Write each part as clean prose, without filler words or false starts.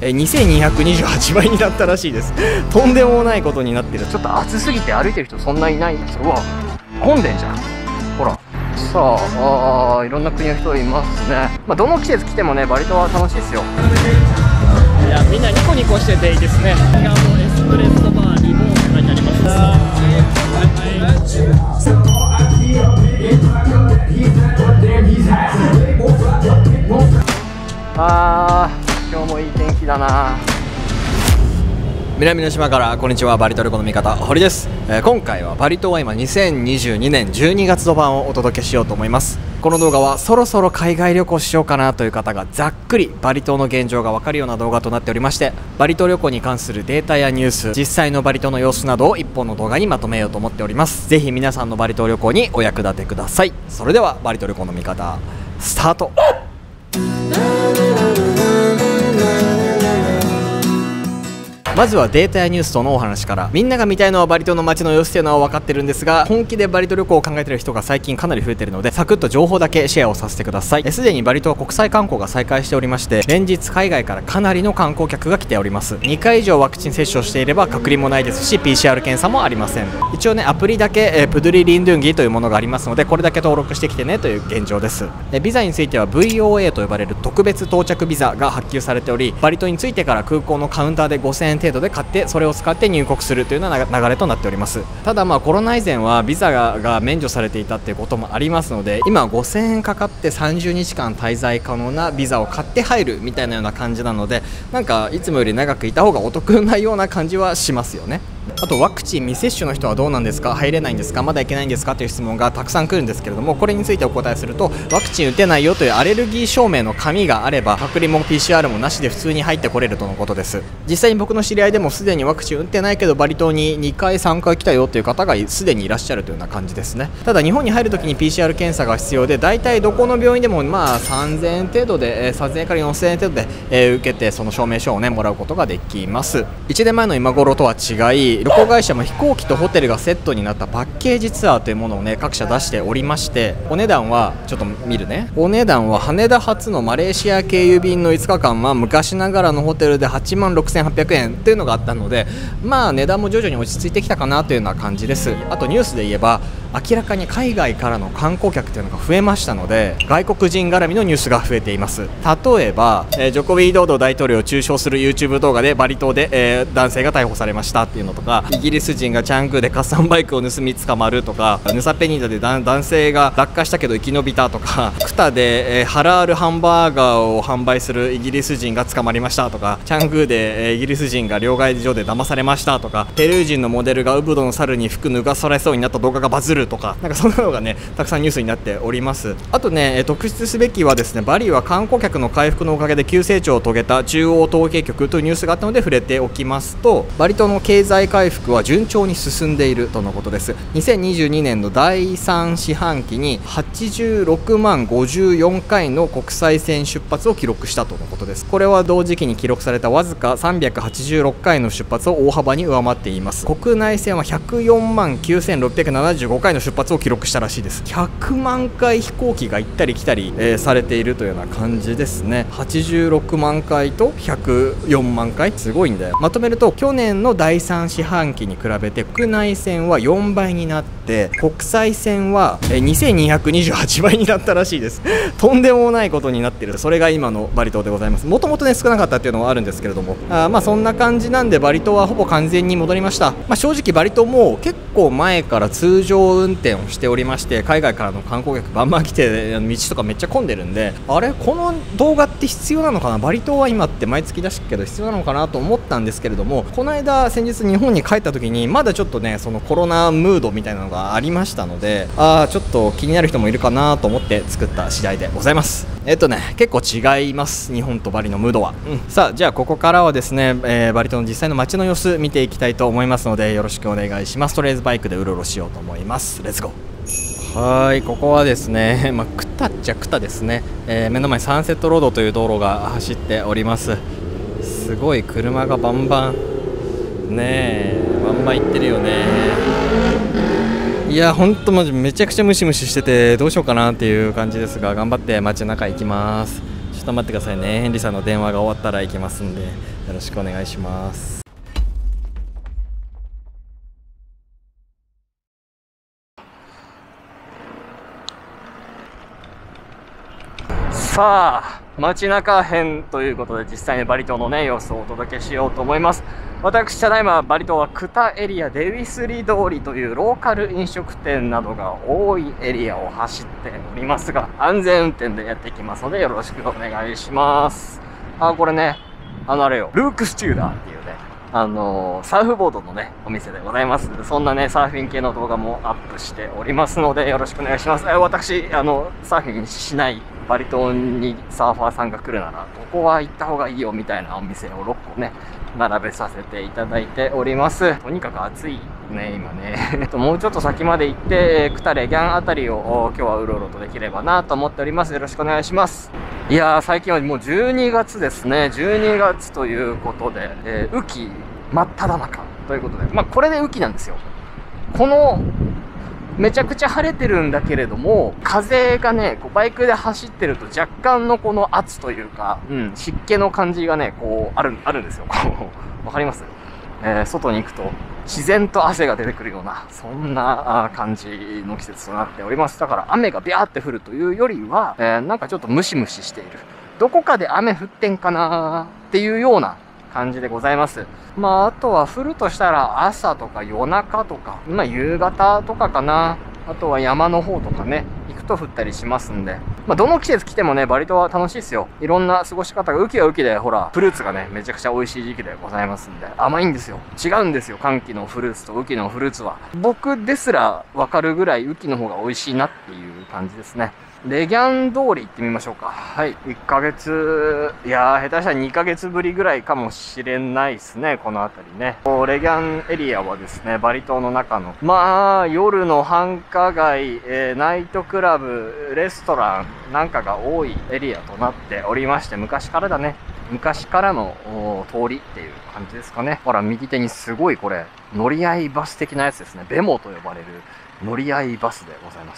2228倍になったらしいです。とんでもないことになってる。ちょっと暑すぎて歩いてる人そんないないんですよ。うわ、混んでんじゃん、ほら。さあ、いろんな国の人いますね。まあ、どの季節来てもね、バリ島は楽しいですよ。いや、みんなニコニコしてていいですね。これがエスプレッソバーリボーンって書いてあります。今日もいい天気だな。南の島からこんにちは、バリトルコの味方堀です。今回はバリ島は今2022年12月度版をお届けしようと思います。この動画はそろそろ海外旅行しようかなという方がざっくりバリ島の現状がわかるような動画となっておりまして、バリ島旅行に関するデータやニュース、実際のバリ島の様子などを一本の動画にまとめようと思っております。ぜひ皆さんのバリ島旅行にお役立てください。それではバリ島旅行の味方スタート。まずはデータやニュースとのお話から。みんなが見たいのはバリ島の街の様子というのは分かってるんですが、本気でバリ島旅行を考えている人が最近かなり増えているので、サクッと情報だけシェアをさせてください。すでにバリ島は国際観光が再開しておりまして、連日海外からかなりの観光客が来ております。2回以上ワクチン接種をしていれば隔離もないですし、 PCR 検査もありません。一応ね、アプリだけ、プドゥリリンドゥンギというものがありますので、これだけ登録してきてねという現状です。ビザについては VOA と呼ばれる特別到着ビザが発給されており、バリ島に着いてから空港のカウンターで5000円程度で買って、それを使って入国するというような流れとなっております。ただコロナ以前はビザが免除されていたっていうこともありますので、今は5000円かかって30日間滞在可能なビザを買って入るみたいなような感じなので、なんかいつもより長くいた方がお得なような感じはしますよね。あとワクチン未接種の人はどうなんですか、入れないんですか、まだいけないんですかという質問がたくさん来るんですけれども、これについてお答えすると、ワクチン打てないよというアレルギー証明の紙があれば隔離も PCR もなしで普通に入ってこれるとのことです。実際に僕の知り合いでもすでにワクチン打ってないけどバリ島に2回3回来たよという方がすでにいらっしゃるというような感じですね。ただ日本に入るときに PCR 検査が必要で、大体どこの病院でも3000円程度で、3000円から4000円程度で、受けてその証明書をねもらうことができます。1年前の今頃とは違い、旅行会社も飛行機とホテルがセットになったパッケージツアーというものをね各社出しておりまして、お値段はちょっと見るね。お値段は羽田発のマレーシア経由便の5日間は昔ながらのホテルで86,800円というのがあったので、値段も徐々に落ち着いてきたかなというような感じです。あとニュースで言えば明らかに海外からの観光客というのが増えましたので、外国人絡みのニュースが増えています。例えば、ジョコビー・ドード大統領を中傷する YouTube 動画でバリ島で、男性が逮捕されましたっていうのとか、イギリス人がチャングーでカッサンバイクを盗み捕まるとか、ヌサペニーダで男性が落下したけど生き延びたとか、クタで、ハラールハンバーガーを販売するイギリス人が捕まりましたとか、チャングーで、イギリス人が両替所で騙されましたとか、ペルー人のモデルがウブドの猿に服脱がされそうになった動画がバズるとか、なんかそんなのがねたくさんニュースになっております。あとね、特筆すべきはですね、バリは観光客の回復のおかげで急成長を遂げた中央統計局というニュースがあったので触れておきますと、バリ島の経済回復は順調に進んでいるとのことです。2022年の第3四半期に86万54回の国際線出発を記録したとのことです。これは同時期に記録されたわずか386回の出発を大幅に上回っています。国内線は104万9675回の出発を記録したらしいです。100万回飛行機が行ったり来たり、されているというような感じですね。86万回と104万回、すごいんだよ。まとめると去年の第3四半期に比べて国内線は4倍になって、国際線は2228倍になったらしいです。とんでもないことになっている。それが今のバリ島でございます。もともとね少なかったっていうのはあるんですけれども、そんな感じなんでバリ島はほぼ完全に戻りました。正直バリ島も結構前から通常運転をしておりまして、海外からの観光客バンバン来て道とかめっちゃ混んでるんで、あれこの動画って必要なのかな、バリ島は今って毎月出してるけど必要なのかなと思ったんですけれども、この間先日日本に帰った時にまだちょっとねそのコロナムードみたいなのがありましたので、ちょっと気になる人もいるかなと思って作った次第でございます。結構違います、日本とバリのムードは。さあじゃあここからはですね、バリ島の実際の街の様子見ていきたいと思いますのでよろしくお願いします。とりあえずバイクでうろうろしようと思います。レッツゴー。はい、ここはですね、クタっちゃクタですね。目の前サンセットロードという道路が走っております。すごい車がバンバンねバンバン行ってるよね。いやほんとマジめちゃくちゃムシムシしててどうしようかなっていう感じですが、頑張って街中行きます。ちょちょっと待ってくださいね。ヘンリーさんの電話が終わったら行きますんで、よろしくお願いします。さあ、街中編ということで、実際にバリ島のね、様子をお届けしようと思います。私、ただいまバリ島はクタエリアデウィスリ通りというローカル飲食店などが多いエリアを走っておりますが、安全運転でやっていきますので、よろしくお願いします。これね、あれよ、ルークスチューダーっていうね、サーフボードのね、お店でございます。そんなね、サーフィン系の動画もアップしておりますので、よろしくお願いします。私、サーフィンしないバリ島にサーファーさんが来るなら、ここは行った方がいいよみたいなお店を6個ね、並べさせていただいております。とにかく暑いね、今ね。もうちょっと先まで行って、クタレギャンあたりを今日はうろうろとできればなと思っております。よろしくお願いします。いやー、最近はもう12月ですね。12月ということで、雨季真っ只中ということで、まあこれで雨季なんですよ。このめちゃくちゃ晴れてるんだけれども、風がね、こうバイクで走ってると若干のこの圧というか、湿気の感じがね、こうあるんですよ。こうわかります？外に行くと自然と汗が出てくるような、そんな感じの季節となっております。だから雨がビャーって降るというよりは、なんかちょっとムシムシしている。どこかで雨降ってんかなっていうような感じでございます。まあ、あとは降るとしたら朝とか夜中とか、まあ夕方とかかな。あとは山の方とかね、行くと降ったりしますんで。まあ、どの季節来てもね、バリ島は楽しいですよ。いろんな過ごし方が、雨季は雨季で、ほら、フルーツがね、めちゃくちゃ美味しい時期でございますんで、甘いんですよ。違うんですよ、寒気のフルーツと雨季のフルーツは。僕ですらわかるぐらい雨季の方が美味しいなっていう感じですね。レギャン通り行ってみましょうか。はい。1ヶ月、いやー、下手したら2ヶ月ぶりぐらいかもしれないですね、この辺りね。レギャンエリアはですね、バリ島の中の、まあ、夜の繁華街、ナイトクラブ、レストランなんかが多いエリアとなっておりまして、昔からだね。昔からの通りっていう感じですかね。ほら、右手にすごいこれ、乗り合いバス的なやつですね。ベモと呼ばれる乗り合いバスでございます。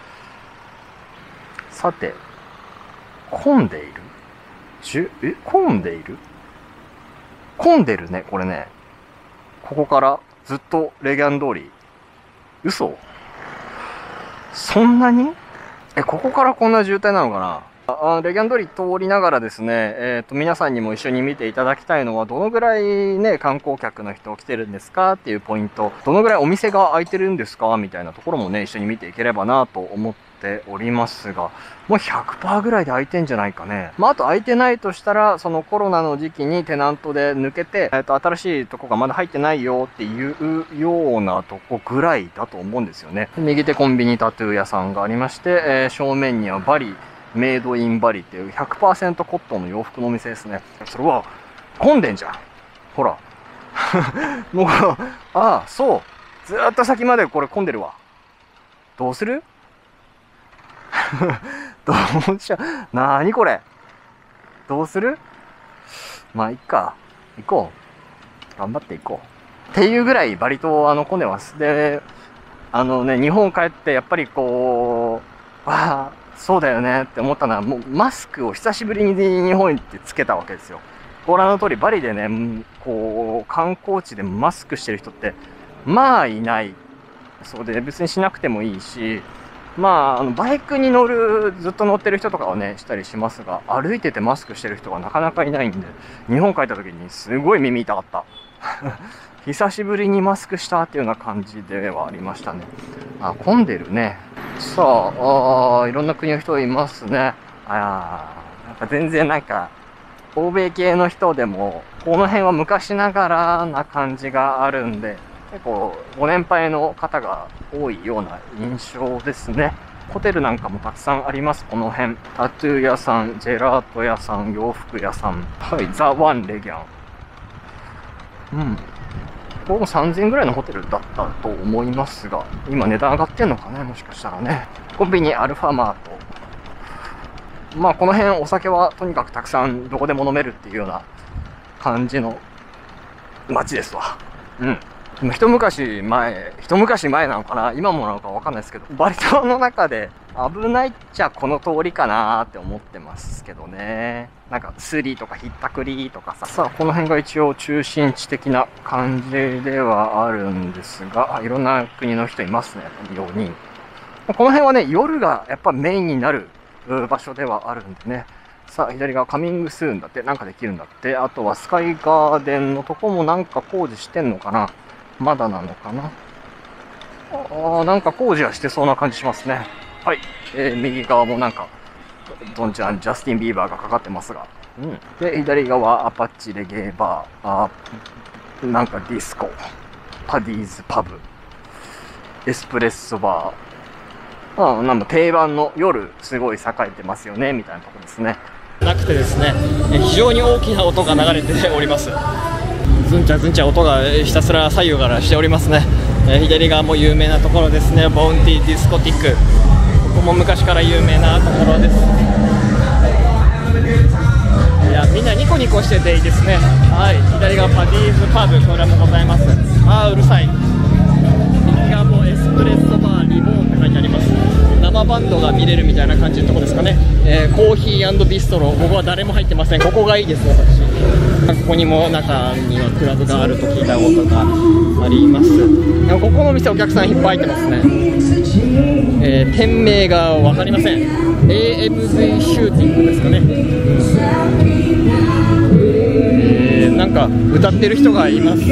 さて、混んでいる？混んでいる？混んでるね、これね。ここからずっとレギャン通り。嘘？そんなに？ここからこんな渋滞なのかな？レギャン通り通りながらですね、皆さんにも一緒に見ていただきたいのは、どのぐらいね、観光客の人来てるんですかっていうポイント、どのぐらいお店が開いてるんですかみたいなところもね、一緒に見ていければなと思っておりますが、もう 100% ぐらいで開いてんじゃないかね。まあ、あと開いてないとしたら、そのコロナの時期にテナントで抜けて、新しいとこがまだ入ってないよっていうようなとこぐらいだと思うんですよね。右手コンビニタトゥー屋さんがありまして、正面にはバリ、メイドインバリっていう 100% コットンの洋服のお店ですね。それは混んでんじゃん。ほら。もう、そう。ずーっと先までこれ混んでるわ。どうする？どうしよう。なーにこれ。どうする？まあ、いっか。行こう。頑張って行こう。っていうぐらいバリ島混んでます。で、日本帰ってやっぱりこう、そうだよねって思ったのは、もうマスクを久しぶりに日本行ってつけたわけですよ。ご覧の通り、バリでね、こう、観光地でマスクしてる人って、まあいない。そうで、別にしなくてもいいし、まあ、バイクにずっと乗ってる人とかはね、したりしますが、歩いててマスクしてる人がなかなかいないんで、日本帰った時にすごい耳痛かった。久しぶりにマスクしたっていうような感じではありましたね。混んでるね。さあ、いろんな国の人いますね。なんか全然なんか、欧米系の人でも、この辺は昔ながらな感じがあるんで、結構ご年配の方が多いような印象ですね。ホテルなんかもたくさんあります、この辺。タトゥー屋さん、ジェラート屋さん、洋服屋さん。はい、ザ・ワン・レギャン。ここも3000円ぐらいのホテルだったと思いますが、今値段上がってんのかね、もしかしたらね。コンビニアルファマート。まあこの辺お酒はとにかくたくさんどこでも飲めるっていうような感じの街ですわ。 一昔前なのかな、今もなのかわかんないですけど、バリ島の中で危ないっちゃこの通りかなーって思ってますけどね。なんかスリとかひったくりとかさあ、この辺が一応中心地的な感じではあるんですが、いろんな国の人いますね、4人。この辺はね、夜がやっぱメインになる場所ではあるんでね。さあ、左側カミングスーンだって、なんかできるんだって。あとはスカイガーデンのとこもなんか工事してんのかな、まだなのかな。なんか工事はしてそうな感じしますね。はい。右側もなんか、ドンちゃん、ジャスティン・ビーバーがかかってますが。で、左側、アパッチレゲーバー、なんかディスコ、パディーズパブ、エスプレッソバー。なんか定番の夜、すごい栄えてますよね、みたいなところですね。なくてですね、非常に大きな音が流れております。ズンチャズンチャ音がひたすら左右からしておりますね。左側も有名なところですね。ボウンティディスコティック、ここも昔から有名なところです。いや、みんなニコニコしてていいですね。はい、左側パディーズパブ、これもございます。うるさい。右側もエスプレッソバーリボーンって書いてあります。生バンドが見れるみたいな感じのとこですかね。コーヒー&ビストロ、ここは誰も入ってません。ここがいいです、私。ここにも中にはクラブがあると聞いたことがあります。でもここの店お客さんいっぱい入ってますね。店名が分かりません。 AMV シューティングですかね。なんか歌ってる人がいます。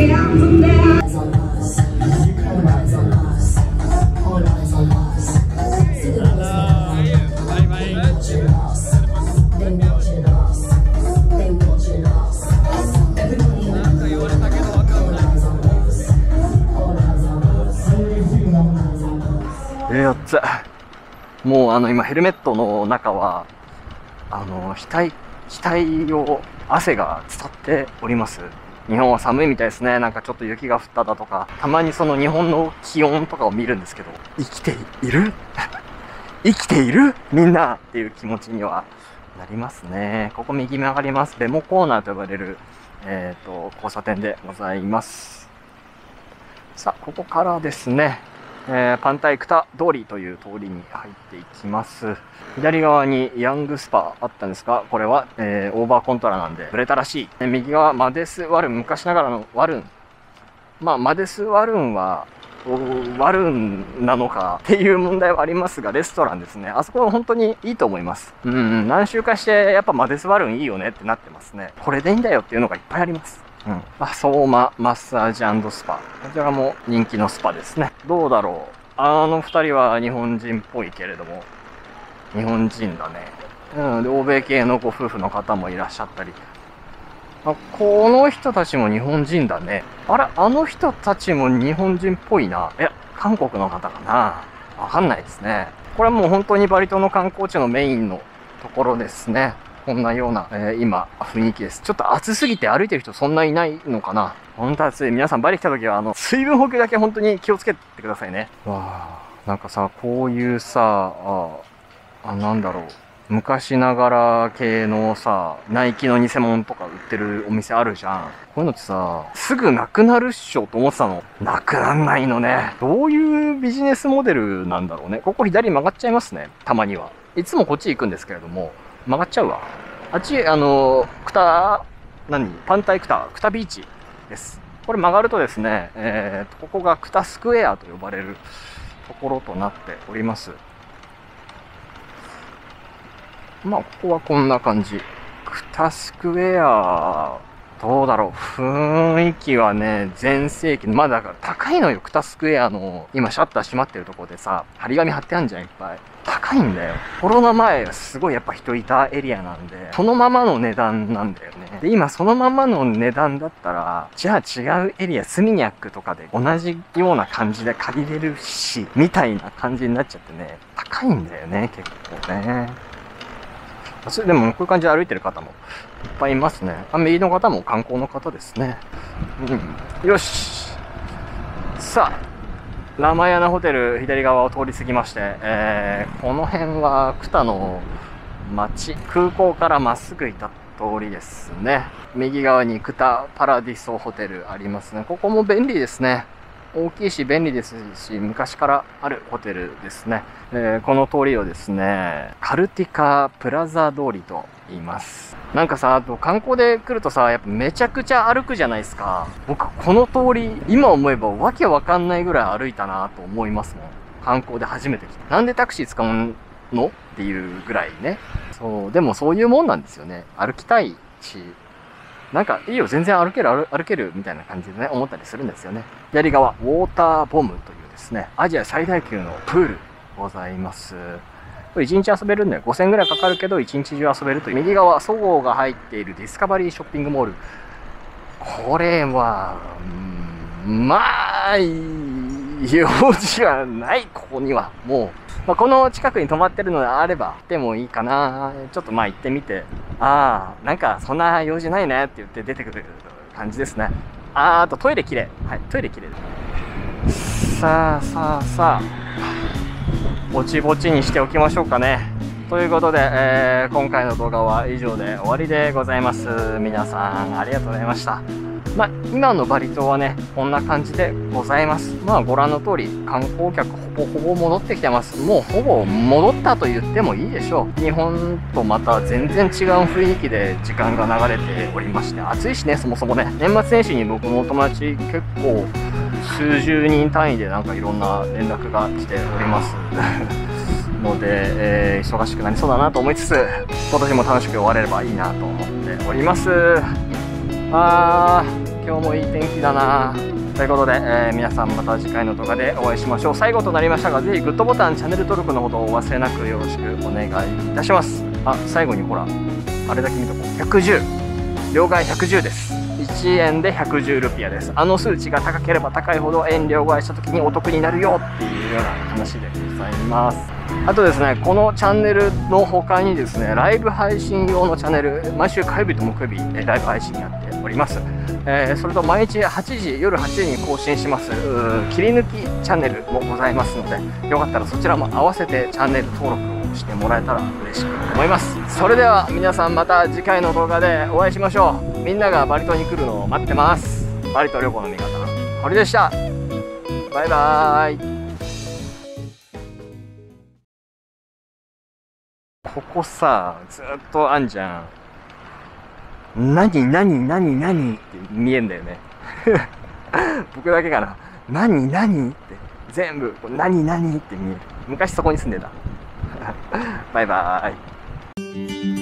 もう今ヘルメットの中は額を汗が伝っております。日本は寒いみたいですね。なんかちょっと雪が降っただとか、たまにその日本の気温とかを見るんですけど、生きている生きているみんなっていう気持ちにはなりますね。ここ右曲がります。デモコーナーと呼ばれる、交差点でございます。さあ、ここからですね、パンタイクタ通りという通りに入っていきます。左側にヤングスパあったんですが、これは、オーバーコントラなんでブレたらしい。右側マデスワルン、昔ながらのワルン。マデスワルンはワルンなのかっていう問題はありますが、レストランですね。あそこは本当にいいと思います。何周かしてやっぱマデスワルンいいよねってなってますね。これでいいんだよっていうのがいっぱいあります。相馬マッサージ&スパ。こちらも人気のスパですね。どうだろう。二人は日本人っぽいけれども、日本人だね。で、欧米系のご夫婦の方もいらっしゃったり。この人たちも日本人だね。あの人たちも日本人っぽいな。韓国の方かな。わかんないですね。これはもう本当にバリ島の観光地のメインのところですね。こんなような、今、雰囲気です。ちょっと暑すぎて歩いてる人そんないないのかな。本当暑い。皆さんバリ来た時は、水分補給だけ本当に気をつけてくださいね。なんかさ、こういうさ、なんだろう。昔ながら系のさ、ナイキの偽物とか売ってるお店あるじゃん。こういうのってさ、すぐなくなるっしょと思ってたの。なくなんないのね。どういうビジネスモデルなんだろうね。ここ左曲がっちゃいますね。たまには。いつもこっち行くんですけれども、曲がっちゃうわ。あっち、パンタイクタビーチです。これ曲がるとですね、ここがクタスクエアと呼ばれるところとなっております。ここはこんな感じ。クタスクエア、どうだろう。雰囲気はね、全盛期。だから高いのよ。クタスクエアの、今シャッター閉まってるところでさ、張り紙貼ってあるじゃん、いっぱい。高いんだよ。コロナ前はすごいやっぱ人いたエリアなんで、そのままの値段なんだよね。で、今そのままの値段だったら、じゃあ違うエリア、スミニャックとかで同じような感じで借りれるし、みたいな感じになっちゃってね、高いんだよね、結構ね。でもこういう感じで歩いてる方もいっぱいいますね。右の方も観光の方ですね。よし。さあ、ラマヤナホテル左側を通り過ぎまして、この辺はクタの街、空港からまっすぐ行った通りですね。右側にクタパラディソホテルありますね。ここも便利ですね。 大きいし便利ですし、昔からあるホテルですね。この通りをですね、カルティカプラザ通りと言います。なんかさ、あと観光で来るとさ、やっぱめちゃくちゃ歩くじゃないですか。僕この通り、今思えばわけわかんないぐらい歩いたなと思いますもん。観光で初めて来た。なんでタクシー使うのっていうぐらいね。そう、でもそういうもんなんですよね。歩きたいし、なんかいいよ、全然歩けるみたいな感じでね、思ったりするんですよね。左側、ウォーターボムというですね、アジア最大級のプールございます。これ1日遊べるんで5000円ぐらいかかるけど1日中遊べるという。右側、そごうが入っているディスカバリーショッピングモール。これは、まあ、用事はない、ここには。もう、この近くに泊まってるのであれば、でもいいかな。ちょっと行ってみて、なんかそんな用事ないねって言って出てくる感じですね。あとトイレ綺麗。はい、トイレ綺麗です。さあ、ぼちぼちにしておきましょうかね。ということで、今回の動画は以上で終わりでございます。皆さんありがとうございました。今のバリ島はね、こんな感じでございます。ご覧の通り、観光客ほぼ戻ってきてます。もうほぼ戻ったと言ってもいいでしょう。日本とまた全然違う雰囲気で時間が流れておりまして、暑いしね、そもそもね。年末年始に僕のお友達結構数十人単位でなんかいろんな連絡が来ております。ので、忙しくなりそうだなと思いつつ、今年も楽しく終われればいいなと思っております。今日もいい天気だなということで、皆さんまた次回の動画でお会いしましょう。最後となりましたが、ぜひグッドボタン、チャンネル登録のほどお忘れなくよろしくお願いいたします。最後にほら、あれだけ見とこう。110。両替110です。1円で110ルピアです。数値が高ければ高いほど円両替した時にお得になるよっていうような話でございます。あとですね、このチャンネルの他にですね、ライブ配信用のチャンネル、毎週火曜日と木曜日、ライブ配信やっております。それと毎日夜8時に更新します切り抜きチャンネルもございますので、よかったらそちらも合わせてチャンネル登録をしてもらえたら嬉しく思います。それでは皆さんまた次回の動画でお会いしましょう。みんながバリ島に来るのを待ってます。バリ島旅行の味方、堀でした。バイバーイ。ここさ、ずっとあんじゃん。何って見えんだよね。僕だけかな。何って全部何って見える。昔そこに住んでた。バイバーイ。